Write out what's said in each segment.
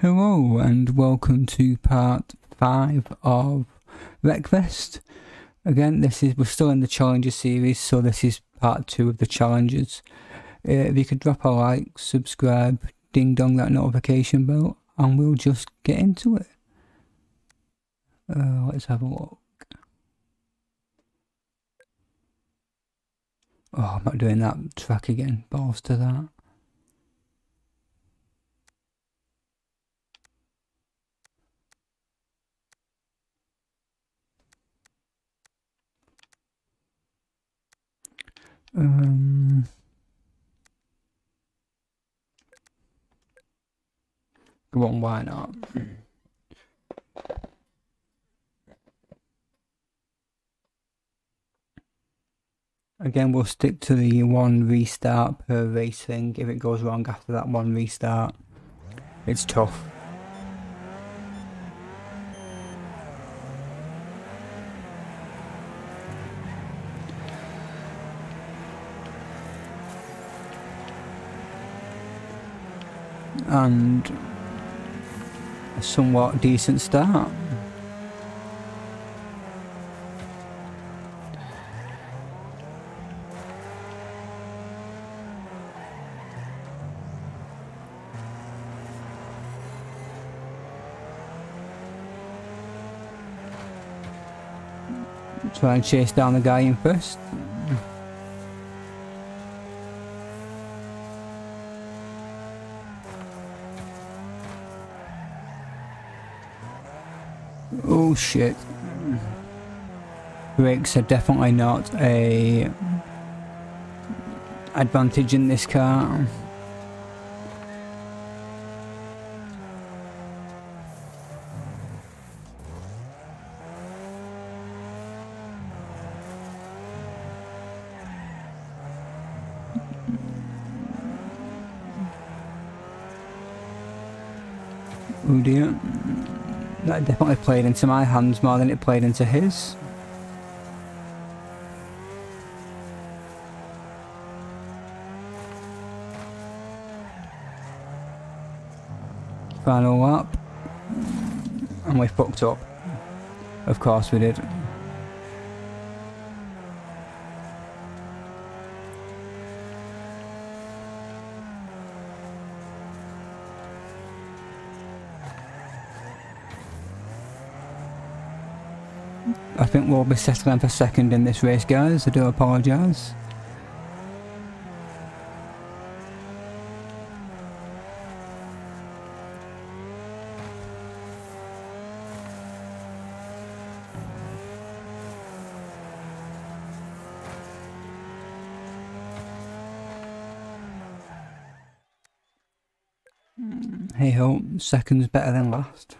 Hello and welcome to part 5 of WreckFest. Again, we're still in the challenges series, so this is part 2 of the challenges. If you could drop a like, subscribe, ding dong that notification bell, and we'll just get into it. Let's have a look. Oh, I'm not doing that track again. Balls to that. Go on, why not? Again, we'll stick to the one restart per race thing. If it goes wrong after that one restart, it's tough. And a somewhat decent start. Try and chase down the guy in first. Oh shit. Brakes are definitely not a advantage in this car. Oh dear. That definitely played into my hands more than it played into his. Final lap. And we fucked up. Of course we did. I think we'll be settling for second in this race, guys. I do apologise. Hey ho, second's better than last.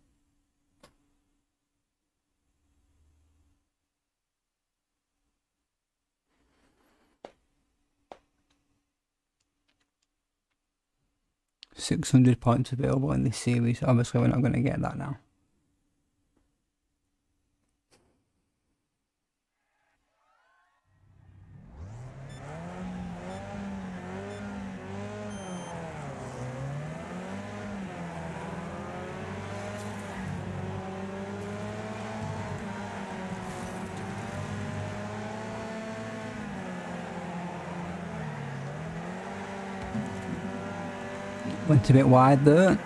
£600 points available in this series. Obviously we're not going to get that now. Went a bit wide there.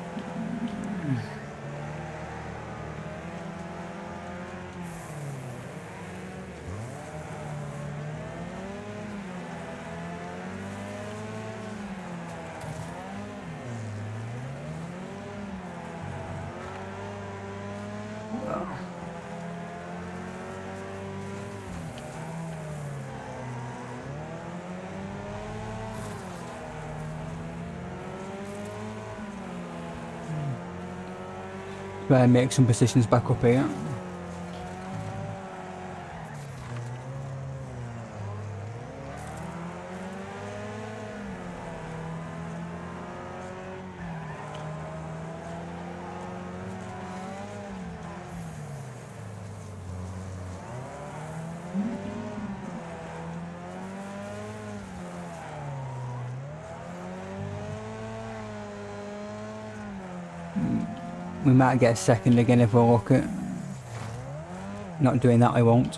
Try and make some positions back up here. We might get a second again if we're lucky. Not doing that, I won't.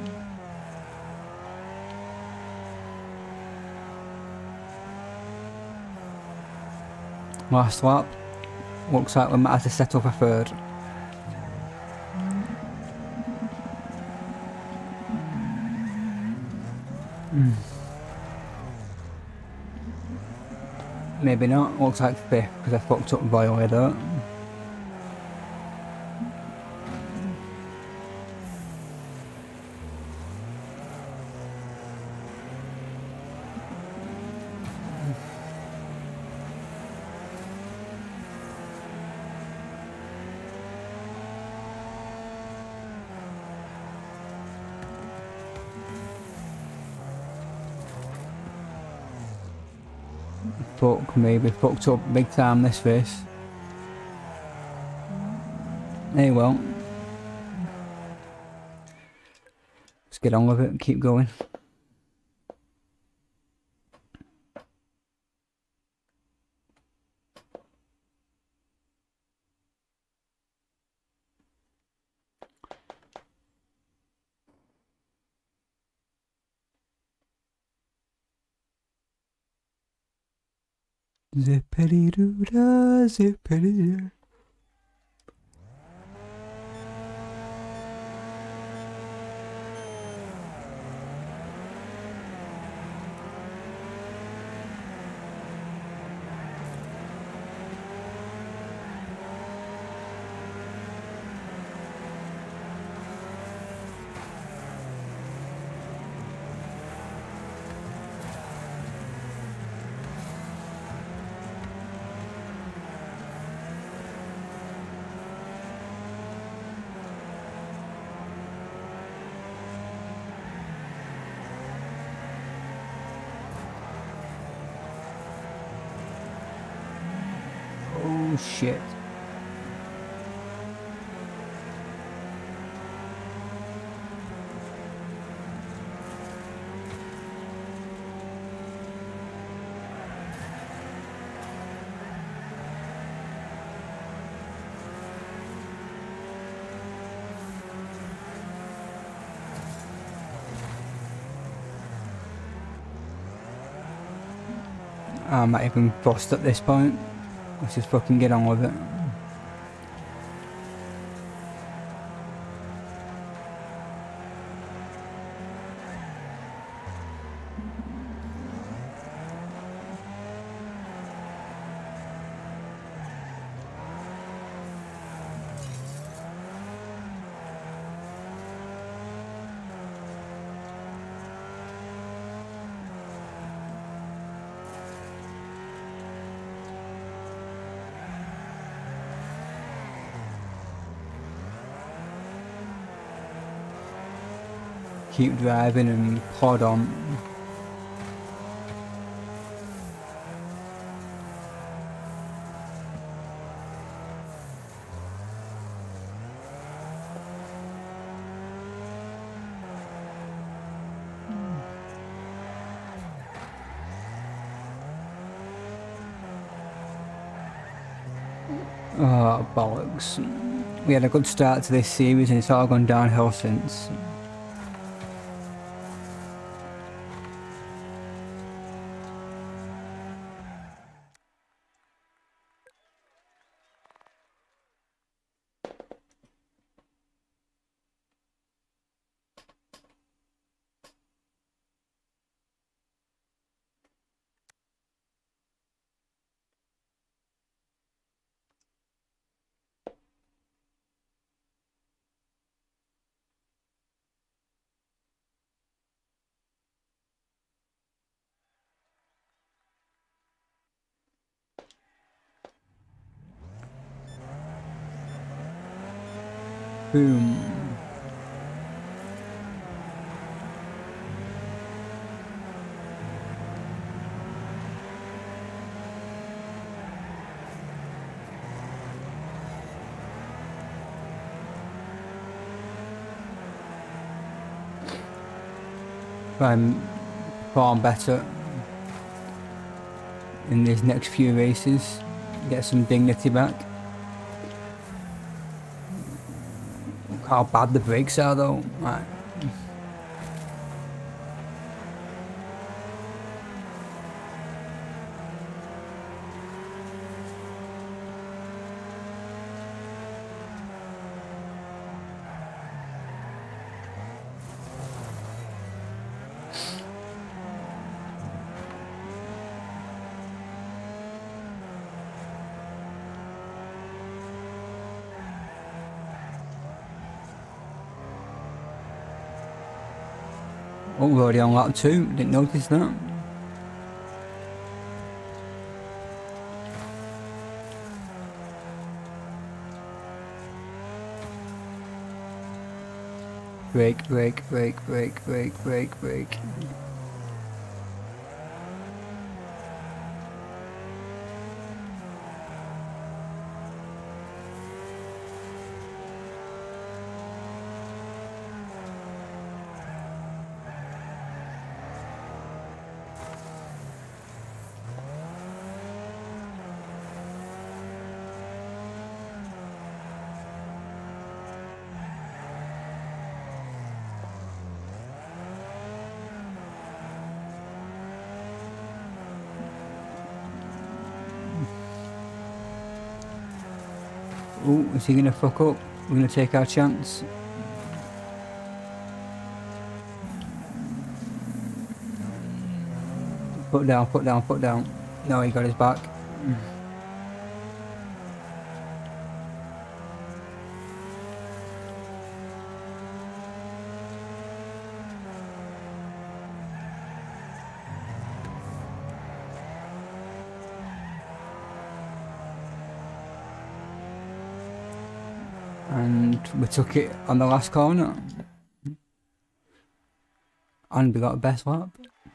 Last lap. Looks like we might have to settle for third. Maybe not. Looks like fifth because I fucked up royally though. Fuck me, we fucked up big time this race. Hey well. Let's get on with it and keep going. Zippity doo da, zippity doo. Oh shit. I might even bust at this point. Let's just fucking get on with it. Keep driving and plod on. Oh, bollocks. We had a good start to this series and it's all gone downhill since. Boom. Try and perform better in these next few races, get some dignity back. how bad the brakes are though. Right. Oh, we're already on lap 2, didn't notice that. Brake, brake, brake, brake, brake, brake, brake. Oh, is he gonna fuck up? We're gonna take our chance. Put down, put down, put down. No, he got his back. And we took it on the last corner. And we got a best lap.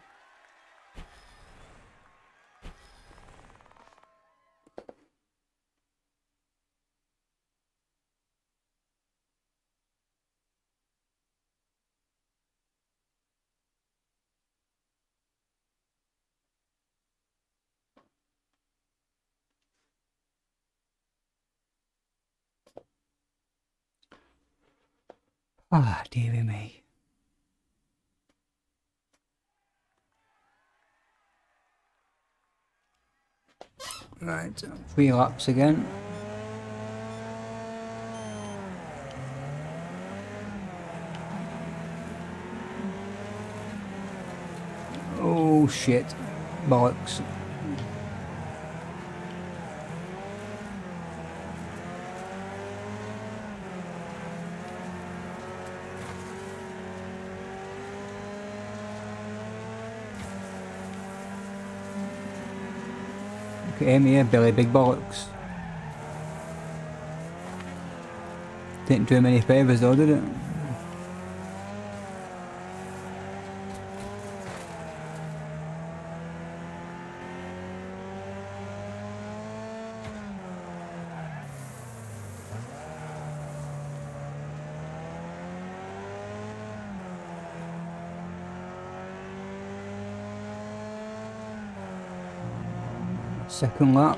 Ah, dearie me. Right, 3 laps again. Oh shit, bollocks. Look at him here, Billy, big bollocks. Didn't do him any favours though, did it? Second lap.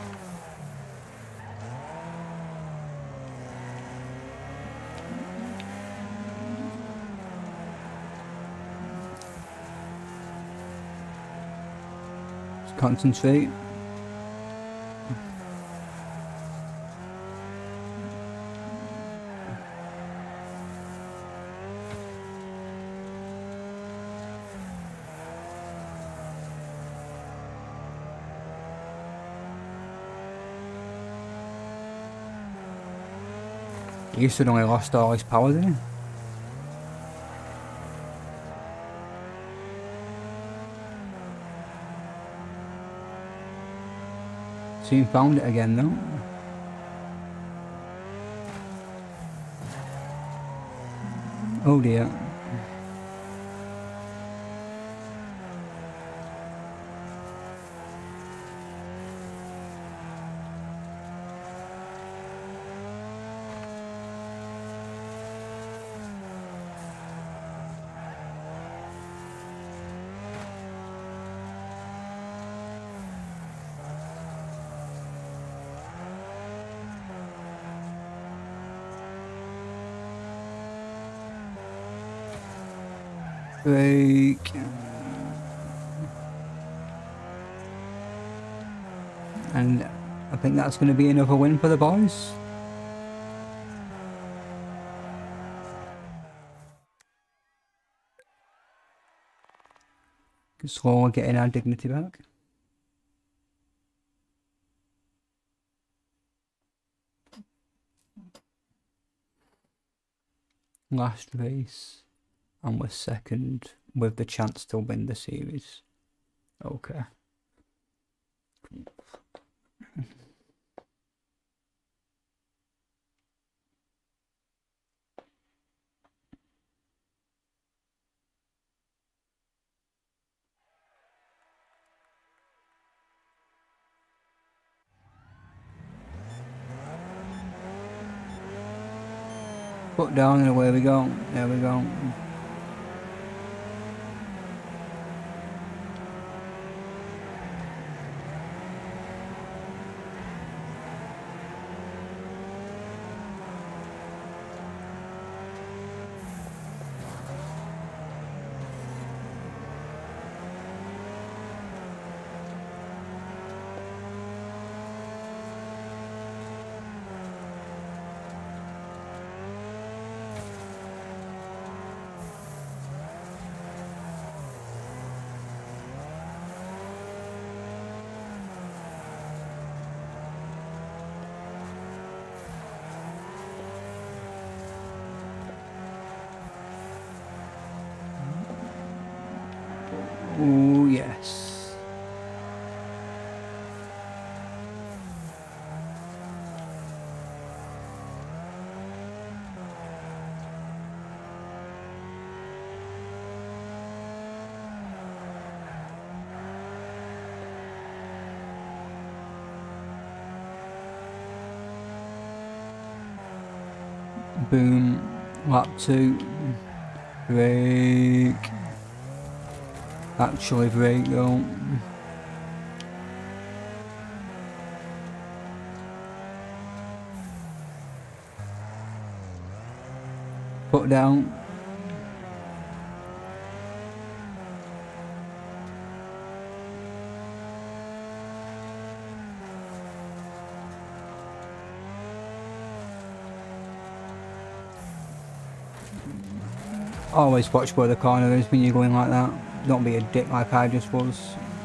Just concentrate. He used to only lost all his power, didn't he? Soon found it again though. Oh dear. Break. And I think that's going to be another win for the boys. Slowly getting our dignity back. Last race, and we're second with the chance to win the series. Okay. Put down and away we go. There we go. Oh yes. Boom. Lap 2. Break. Actually break though. Put down. Always watch where the corner is when you're going like that. Don't be a dick like I just was.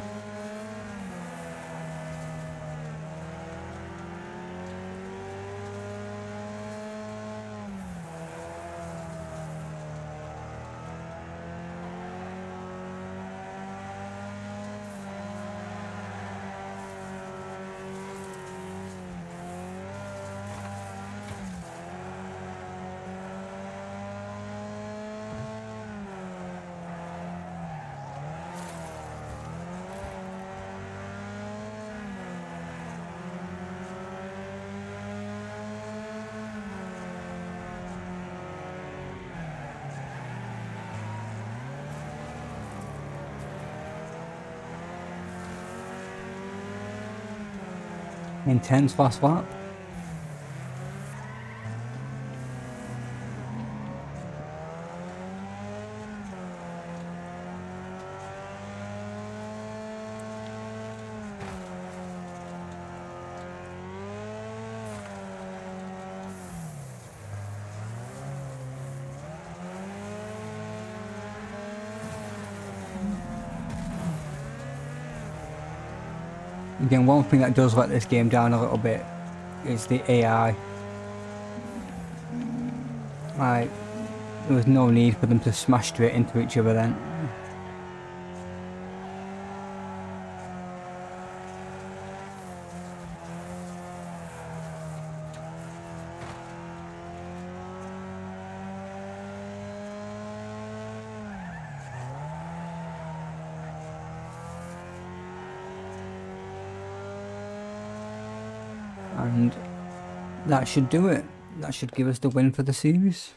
Intense fast lap. Again, one thing that does let this game down a little bit is the AI. Like, there was no need for them to smash straight into each other then. And that should do it. That should give us the win for the series.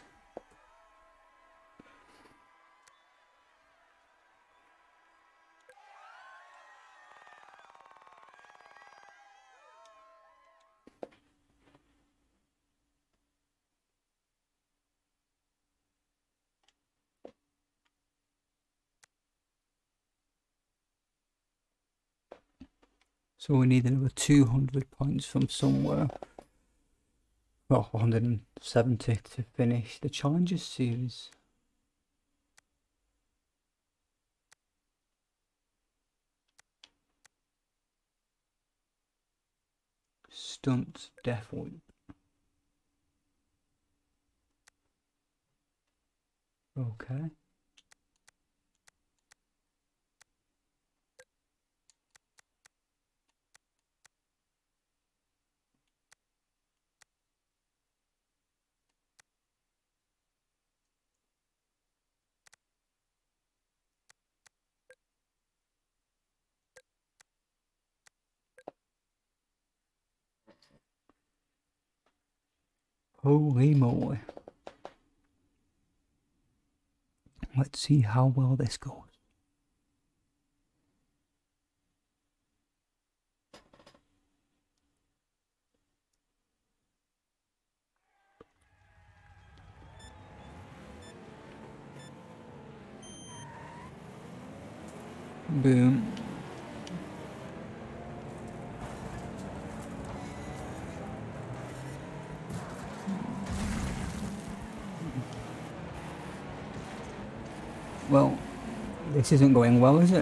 So we need another 200 points from somewhere. Well, 170 to finish the Challenges series. Stunts, death loop. Okay. Holy moly. Let's see how well this goes. Boom. Well, this isn't going well, is it?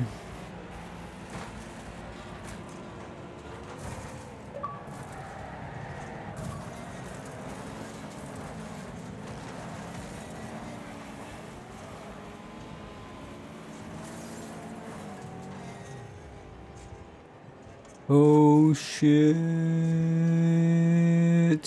Oh shit.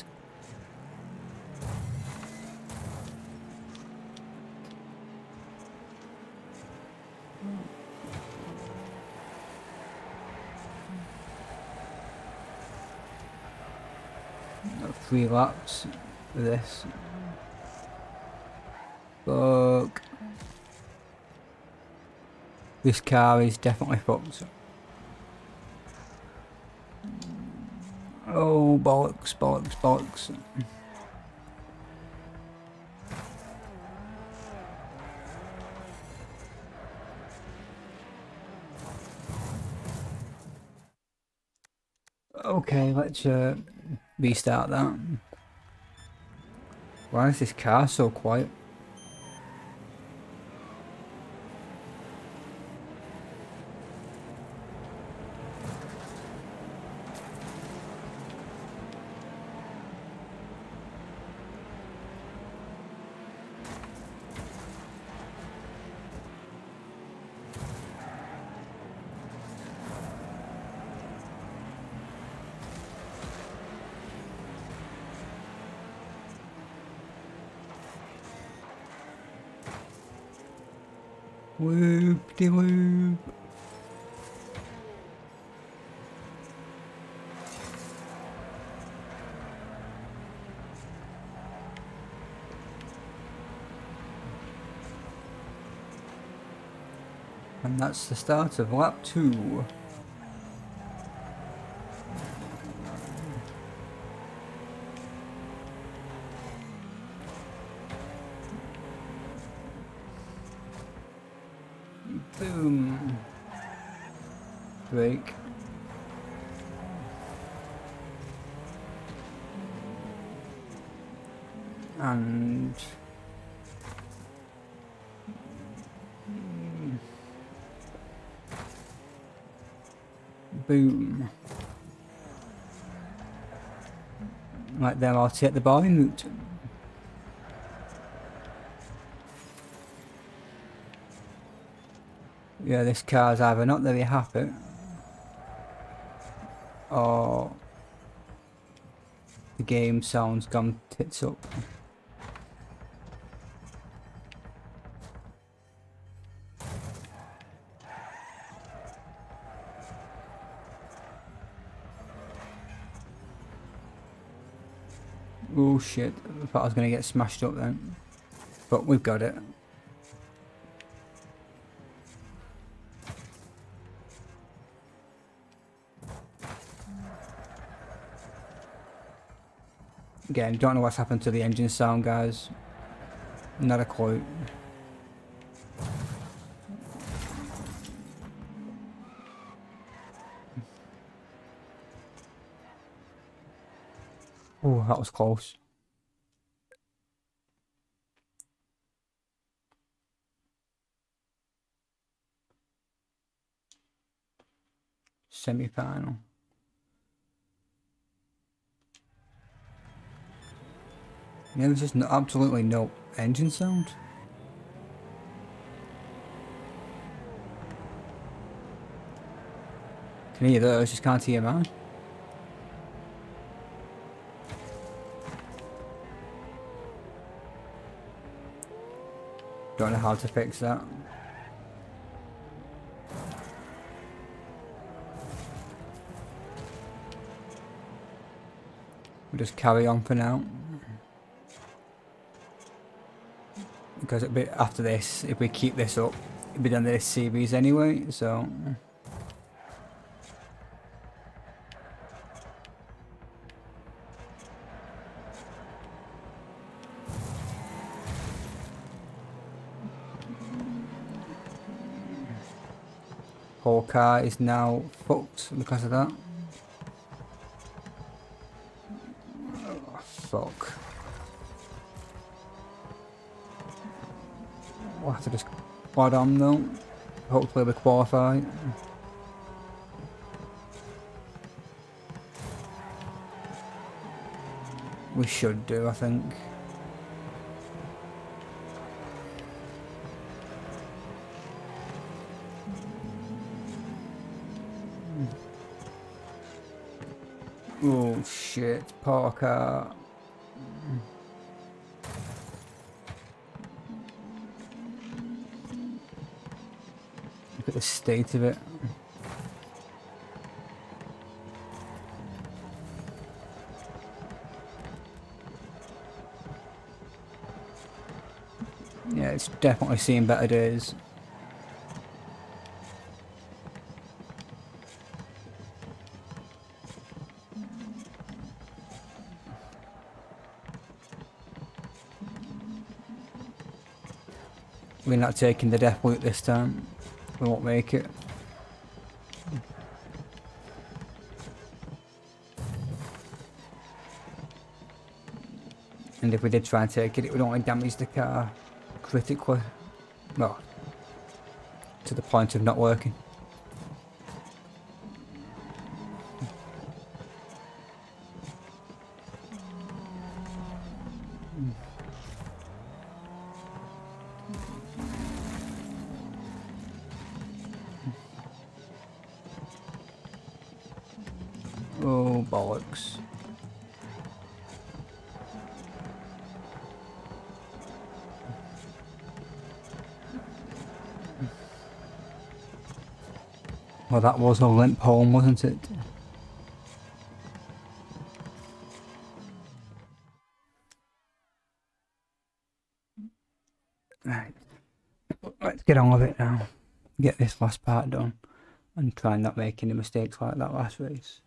Got 3 laps for this. Fuck. This car is definitely fucked. Oh, bollocks, bollocks, bollocks. Okay, let's restart that. Why is this car so quiet? Whoop-de-whoop. And that's the start of lap 2. Boom. Brake. And boom. Right there, I'll take the boring route. Yeah, this car's either not very happy or the game sound's gone tits up. Oh shit, I thought I was going to get smashed up then. But we've got it. Again, don't know what's happened to the engine sound, guys. Not a clue. Oh, that was close. Semi-final. Yeah, there's just absolutely no engine sound. Can hear those, just can't hear mine. Don't know how to fix that. We'll just carry on for now. Because a bit after this, if we keep this up, it'll be done this series anyway, so... Whole car is now fucked because of that. Oh, fuck. We'll have to just quad on though. Hopefully we qualify. We should do, I think. Oh shit, parker. Look at the state of it. Yeah, it's definitely seen better days. We're not taking the death loop this time. We won't make it. And if we did try and take it, it would only damage the car critically. Well, to the point of not working. Oh, bollocks. Well, that was a limp home, wasn't it? Right. Let's get on with it now. Get this last part done. And try and not make any mistakes like that last race.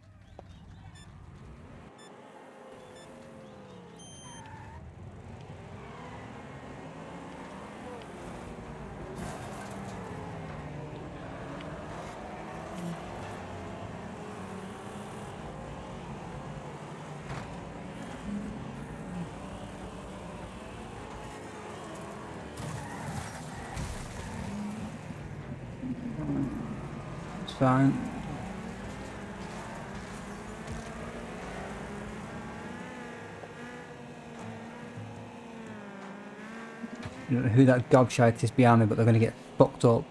It's fine. I don't know who that gobshite is behind me, but they're going to get fucked up.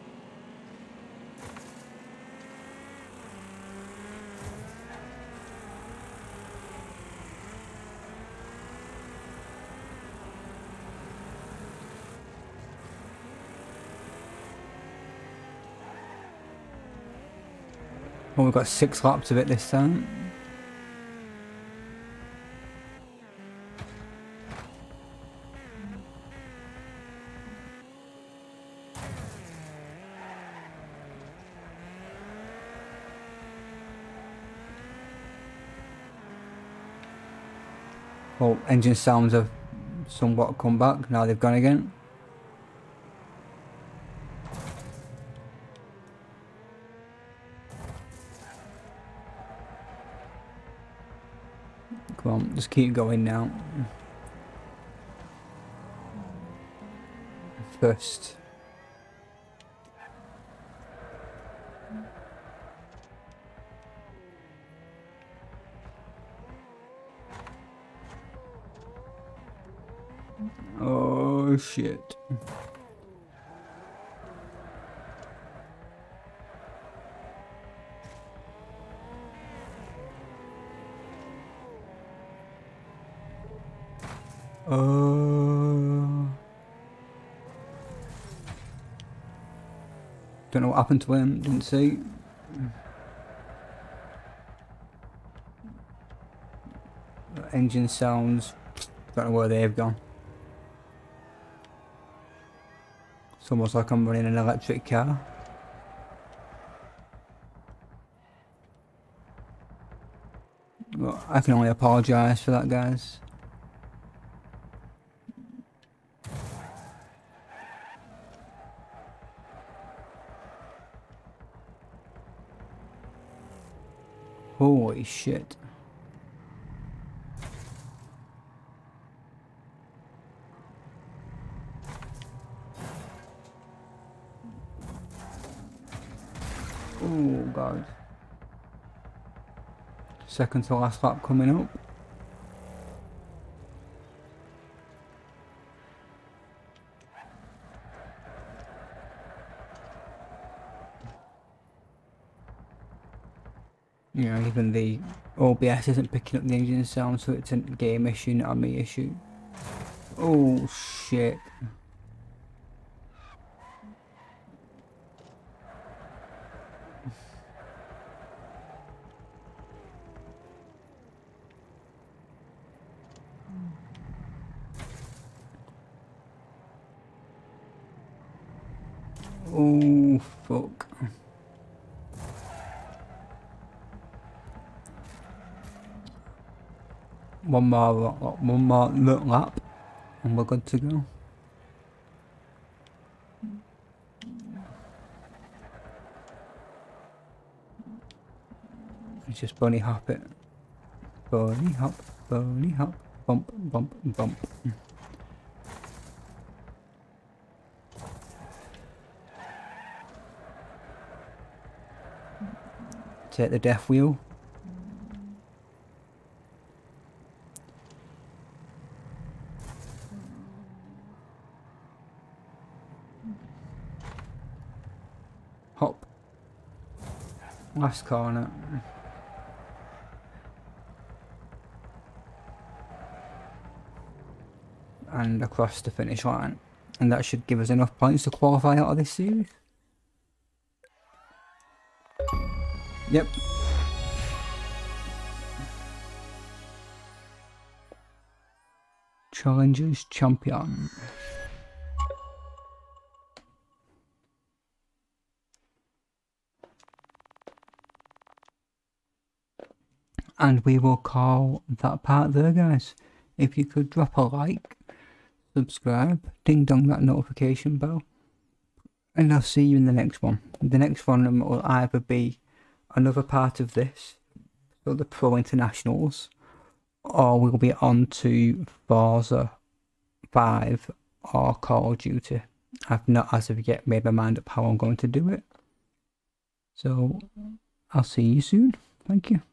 Well, we've got 6 laps of it this time. Well, engine sounds have somewhat come back, now they've gone again. Come on, just keep going now. First. Oh shit. Don't know what happened to him, didn't see. Engine sounds, don't know where they've gone. It's almost like I'm running an electric car. Well, I can only apologise for that, guys. Holy shit. Oh god. Second to last lap coming up. You know, even the OBS isn't picking up the engine sound, so it's a game issue, not a me issue. Oh shit. Oh fuck. One more lap and we're good to go. It's just bunny hop it. Bunny hop, bump, bump, bump. Take the death wheel. Hop. Last corner. And across the finish line. And that should give us enough points to qualify out of this series. Yep. Challengers champion. And we will call that part there, guys. If you could drop a like, subscribe, ding dong that notification bell, and I'll see you in the next one. The next one will either be another part of this, so the Pro Internationals, or we'll be on to Forza 5 or Call of Duty. I've not as of yet made my mind up how I'm going to do it. So I'll see you soon. Thank you.